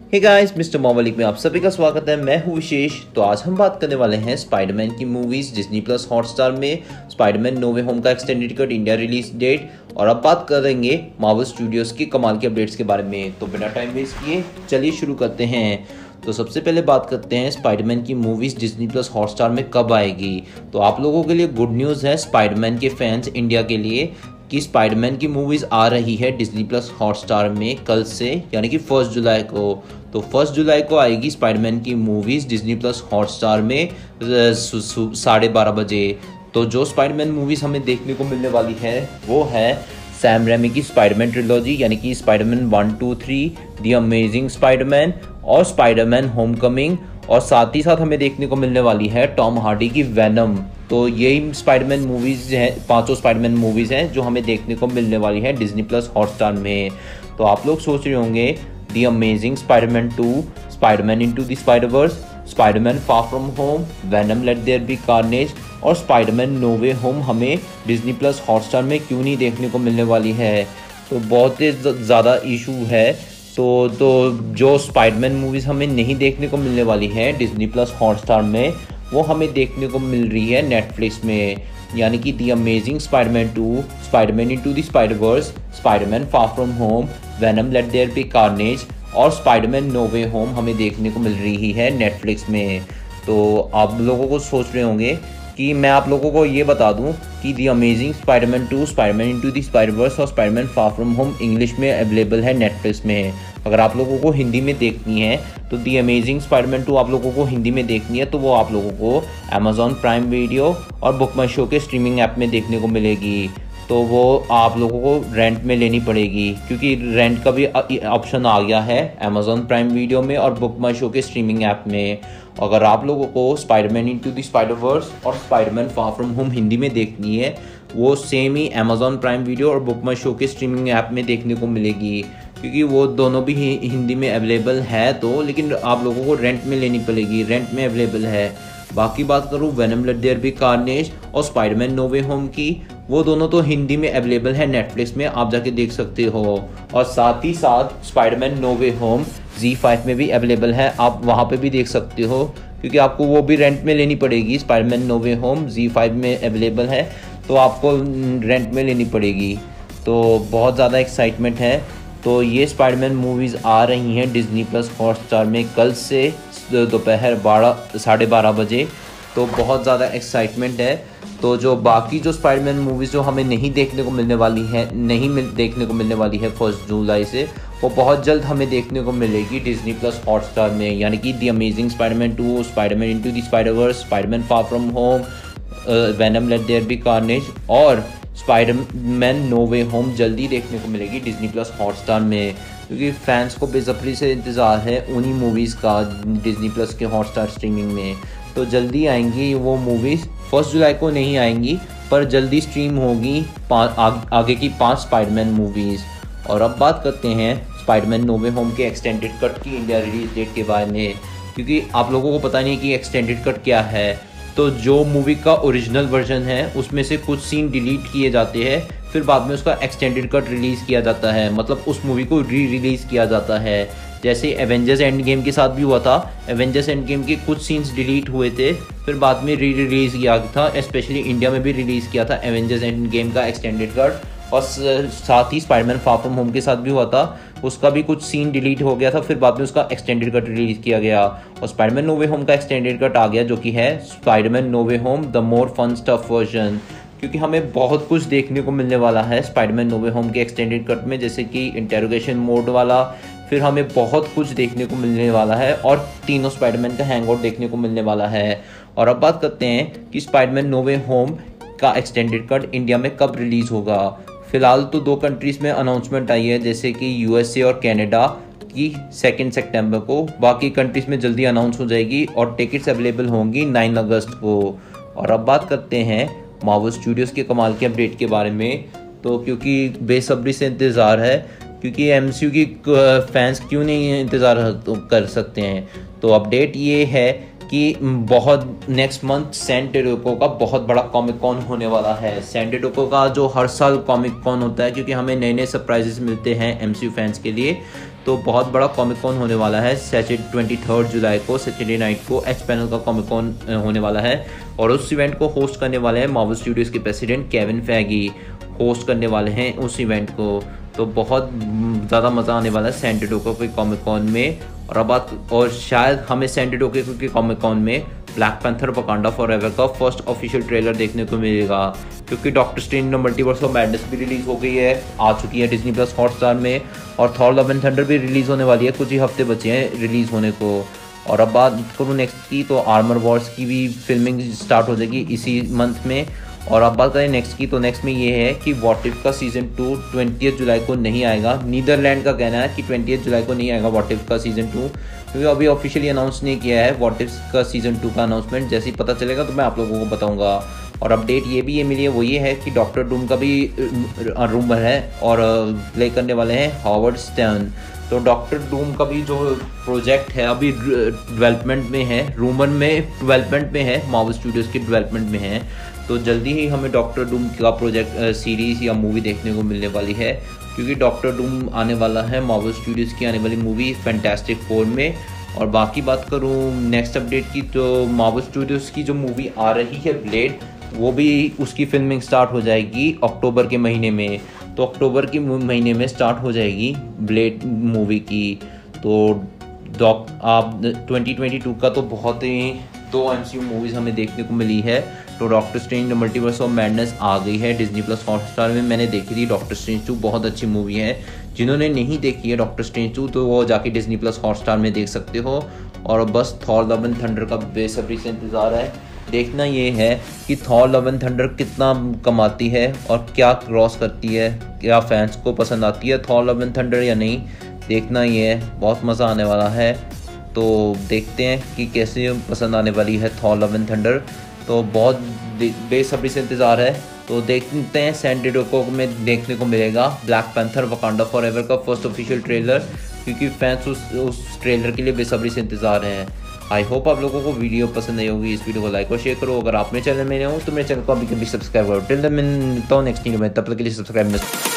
Hey guys, mister मोबालिक में आप सभी का स्वागत है। मैं हूँ विशेष। तो आज हम बात करने वाले हैं स्पाइडरमैन की मूवीज डिज्नी प्लस हॉटस्टार में स्पाइडरमैन नो वे होम का extended cut India release date, और अब बात करेंगे मार्वल स्टूडियोज की कमाल के अपडेट्स के बारे में। तो बिना टाइम वेस्ट किए चलिए शुरू करते हैं। तो सबसे पहले बात करते हैं स्पाइडरमैन की मूवीज डिज्नी प्लस हॉटस्टार में कब आएगी। तो आप लोगों के लिए गुड न्यूज़ है स्पाइडरमैन के फैंस इंडिया के लिए कि स्पाइडरमैन की मूवीज़ आ रही है डिज्नी प्लस हॉटस्टार में कल से, यानी कि 1 जुलाई को। तो 1 जुलाई को आएगी स्पाइडरमैन की मूवीज़ डिज्नी प्लस हॉटस्टार में 12:30 बजे। तो जो स्पाइडरमैन मूवीज़ हमें देखने को मिलने वाली है वो है सैम रेमी की स्पाइडरमैन ट्रिलॉजी, यानी कि स्पाइडरमैन 1, 2, 3, द अमेजिंग स्पाइडरमैन और स्पाइडरमैन होमकमिंग, और साथ ही साथ हमें देखने को मिलने वाली है टॉम हार्डी की वेनम। तो यही स्पाइडरमैन मूवीज़ हैं, 5 स्पाइडरमैन मूवीज़ हैं जो हमें देखने को मिलने वाली है डिज्नी प्लस हॉटस्टार में। तो आप लोग सोच रहे होंगे the amazing Spiderman 2, Spiderman into the spiderverse, Spiderman far from home, Venom let there be carnage और स्पाइडरमैन नो वे होम हमें डिज्नी प्लस हॉटस्टार में क्यों नहीं देखने को मिलने वाली है। तो बहुत ही ज़्यादा इशू है। तो जो स्पाइडरमैन मूवीज़ हमें नहीं देखने को मिलने वाली है डिज्नी प्लस हॉटस्टार में, वो हमें देखने को मिल रही है नेटफ्लिक्स में, यानी कि the amazing Spiderman 2, Spiderman into the spiderverse, Spiderman far from home, Venom let there be carnage और स्पाइडरमैन नो वे होम हमें देखने को मिल रही है नेटफ्लिक्स में। तो आप लोगों को सोच रहे होंगे कि मैं आप लोगों को ये बता दूं कि the amazing Spiderman 2, Spiderman into the spiderverse और Spiderman far from home English में अवेलेबल है नेटफ्लिक्स में। अगर आप लोगों को हिंदी में देखनी है तो द अमेजिंग स्पाइडरमैन 2 आप लोगों को हिंदी में देखनी है तो वो आप लोगों को अमेजॉन प्राइम वीडियो और बुक माई शो के स्ट्रीमिंग ऐप में देखने को मिलेगी। तो वो आप लोगों को रेंट में लेनी पड़ेगी, क्योंकि रेंट का भी ऑप्शन आ गया है अमेजॉन प्राइम वीडियो में और बुक माई शो के स्ट्रीमिंग ऐप में। अगर आप लोगों को स्पाइडरमैन इनटू द स्पाइडरवर्स और Spiderman far from home Hindi में देखनी है, वो सेम ही अमेजॉन प्राइम वीडियो और बुक माई शो के स्ट्रीमिंग ऐप में देखने को मिलेगी, क्योंकि वो दोनों भी हिंदी में अवेलेबल है। तो लेकिन आप लोगों को रेंट में लेनी पड़ेगी, रेंट में अवेलेबल है। बाकी बात करूँ Venom let there be carnage और स्पाइडरमैन नो वे होम की, वो दोनों तो हिंदी में अवेलेबल है नेटफ्लिक्स में, आप जाके देख सकते हो। और साथ ही साथ Spiderman no way home Z5 में भी अवेलेबल है, आप वहाँ पे भी देख सकते हो, क्योंकि आपको वो भी रेंट में लेनी पड़ेगी। Spiderman no way home Z5 में अवेलेबल है तो आपको रेंट में लेनी पड़ेगी। तो बहुत ज़्यादा एक्साइटमेंट है। तो ये स्पाइडरमैन मूवीज़ आ रही हैं डिज्नी प्लस हॉटस्टार में कल से दोपहर 12:30 बजे। तो बहुत ज़्यादा एक्साइटमेंट है। तो जो बाकी जो स्पाइडरमैन मूवीज़ जो हमें नहीं देखने को मिलने वाली है, देखने को मिलने वाली है 1 जुलाई से, वो बहुत जल्द हमें देखने को मिलेगी डिज्नी प्लस हॉटस्टार में, यानी कि the amazing Spiderman 2, Spiderman into the spiderverse, Spiderman far from home, Venom let there be carnage और स्पाइडरमैन नो वे होम जल्दी देखने को मिलेगी डिज्नी प्लस हॉटस्टार में, क्योंकि फैंस को बेसब्री से इंतज़ार है उन्हीं मूवीज़ का डिज्नी प्लस के हॉटस्टार स्ट्रीमिंग में। तो जल्दी आएंगी वो मूवीज़, 1 जुलाई को नहीं आएंगी पर जल्दी स्ट्रीम होगी आगे की 5 स्पाइडरमैन मूवीज़। और अब बात करते हैं स्पाइडरमैन नो वे होम के एक्सटेंडेड कट की इंडिया रिलीज डेट के बारे में, क्योंकि आप लोगों को पता नहीं है कि एक्सटेंडेड कट क्या है। तो जो मूवी का ओरिजिनल वर्जन है उसमें से कुछ सीन डिलीट किए जाते हैं, फिर बाद में उसका एक्सटेंडेड कट रिलीज़ किया जाता है, मतलब उस मूवी को रिलीज़ किया जाता है। जैसे एवेंजर्स एंड गेम के साथ भी हुआ था, एवेंजर्स एंड गेम के कुछ सीन्स डिलीट हुए थे, फिर बाद में रिलीज़ किया था, स्पेशली इंडिया में भी रिलीज़ किया था एवेंजर्स एंड गेम का एक्सटेंडेड कट। और साथ ही स्पाइडरमैन फार फ्रॉम होम के साथ भी हुआ था, उसका भी कुछ सीन डिलीट हो गया था, फिर बाद में उसका एक्सटेंडेड कट रिलीज़ किया गया। और स्पाइडरमैन नो वे होम का एक्सटेंडेड कट आ गया, जो कि है Spiderman no way home the more fun stuff version, क्योंकि हमें बहुत कुछ देखने को मिलने वाला है स्पाइडरमैन नो वे होम के एक्सटेंडेड कट में, जैसे कि इंटेरोगेशन मोड वाला, फिर हमें बहुत कुछ देखने को मिलने वाला है और तीनों स्पाइडरमैन का हैंगआउट देखने को मिलने वाला है। और अब बात करते हैं कि स्पाइडरमैन नो वे होम का एक्सटेंडेड कट इंडिया में कब रिलीज़ होगा। फिलहाल तो 2 कंट्रीज़ में अनाउंसमेंट आई है, जैसे कि USA और कनाडा की 2 सितंबर को, बाकी कंट्रीज़ में जल्दी अनाउंस हो जाएगी और टिकट्स अवेलेबल होंगी 9 अगस्त को। और अब बात करते हैं मार्वल स्टूडियोज़ के कमाल के अपडेट के बारे में। तो क्योंकि बेसब्री से इंतज़ार है, क्योंकि MCU की फैंस क्यों नहीं इंतज़ार कर सकते हैं। तो अपडेट ये है कि बहुत नेक्स्ट मंथ सैन डिएगो का बहुत बड़ा कॉमिक कॉन होने वाला है। सैन डिएगो का जो हर साल कॉमिक कॉन होता है, क्योंकि हमें नए नए सरप्राइजेस मिलते हैं MCU फैंस के लिए, तो बहुत बड़ा कॉमिक कॉन होने वाला है सैटरडे 23 जुलाई को, सैटरडे नाइट को एच पैनल का कॉमिक कॉन होने वाला है। और उस इवेंट को होस्ट करने वाले हैं मार्वल स्टूडियोज़ के प्रेसिडेंट केविन फैगी होस्ट करने वाले हैं उस इवेंट को। तो बहुत ज़्यादा मज़ा आने वाला है सैन डिएगो के कॉमिक कॉन में। और शायद हमें सैन डिएगो के कॉमिक कॉन में ब्लैक पैंथर वकांडा फॉरएवर का फर्स्ट ऑफिशियल ट्रेलर देखने को मिलेगा, क्योंकि doctor strange multiverse of madness भी रिलीज़ हो गई है, आ चुकी है डिज्नी प्लस हॉटस्टार में। और थॉर लव एंड थंडर भी रिलीज़ होने वाली है, कुछ ही हफ्ते बचे हैं रिलीज़ होने को। और अब बात करूँ नेक्स्ट की, तो आर्मर वॉर्स की भी फिल्मिंग स्टार्ट हो जाएगी इसी मंथ में। और अब बात करें नेक्स्ट की, तो नेक्स्ट में ये है कि व्हाट इफ का सीज़न 2 20 जुलाई को नहीं आएगा। नीदरलैंड का कहना है कि 20 जुलाई को नहीं आएगा व्हाट इफ का सीज़न 2, क्योंकि अभी ऑफिशियली अनाउंस नहीं किया है व्हाट इफ का सीज़न 2 का अनाउंसमेंट। जैसे ही पता चलेगा तो मैं आप लोगों को बताऊंगा। और अपडेट ये मिली है, वो ये है कि डॉक्टर डूम का भी रूमर है और प्ले करने वाले हैं हॉवर्ड स्टर्न। तो डॉक्टर डूम का भी जो प्रोजेक्ट है अभी डेवलपमेंट में है, रूमर में डेवलपमेंट में है, मार्वल स्टूडियोज़ के डेवलपमेंट में है। तो जल्दी ही हमें डॉक्टर डूम का प्रोजेक्ट सीरीज़ या मूवी देखने को मिलने वाली है, क्योंकि डॉक्टर डूम आने वाला है मार्वल स्टूडियोज़ की आने वाली मूवी फैंटास्टिक फोर में। और बाकी बात करूँ नेक्स्ट अपडेट की, तो मार्वल स्टूडियोज़ की जो मूवी आ रही है ब्लेड, वो भी उसकी फिल्मिंग स्टार्ट हो जाएगी अक्टूबर के महीने में। तो अक्टूबर के महीने में स्टार्ट हो जाएगी ब्लेड मूवी की। तो आप 2022 का तो बहुत ही 2 MCU मूवीज़ हमें देखने को मिली है। तो doctor strange multiverse of madness आ गई है डिज्नी प्लस हॉटस्टार में। मैंने देखी थी डॉक्टर स्ट्रेंज 2, बहुत अच्छी मूवी है। जिन्होंने नहीं देखी है डॉक्टर स्ट्रेंज 2 तो वो जाके डिज्नी प्लस हॉटस्टार में देख सकते हो। और बस थॉर लव एंड थंडर का बेसब्री से इंतज़ार है। देखना ये है कि थॉर लव एंड थंडर कितना कमाती है और क्या क्रॉस करती है, क्या फैंस को पसंद आती है थॉर लव एंड थंडर या नहीं, देखना ये है। बहुत मज़ा आने वाला है, तो देखते हैं कि कैसे पसंद आने वाली है थॉर लव एंड थंडर। तो बहुत बेसब्री से इंतज़ार है। तो देखते हैं सैन डिएगो में देखने को मिलेगा ब्लैक पैंथर वकांडा फॉरएवर का फर्स्ट ऑफिशियल ट्रेलर, क्योंकि फैंस उस ट्रेलर के लिए बेसब्री से इंतज़ार हैं। आई होप आप लोगों को वीडियो पसंद आई होगी। इस वीडियो को लाइक और शेयर करो। अगर आप मेरे चैनल में नए हो तो मेरे चैनल को अभी कभी सब्सक्राइब करो। टिल देन मैं मिलता हूं नेक्स्ट वीडियो में, तब तक के लिए सब्सक्राइब मत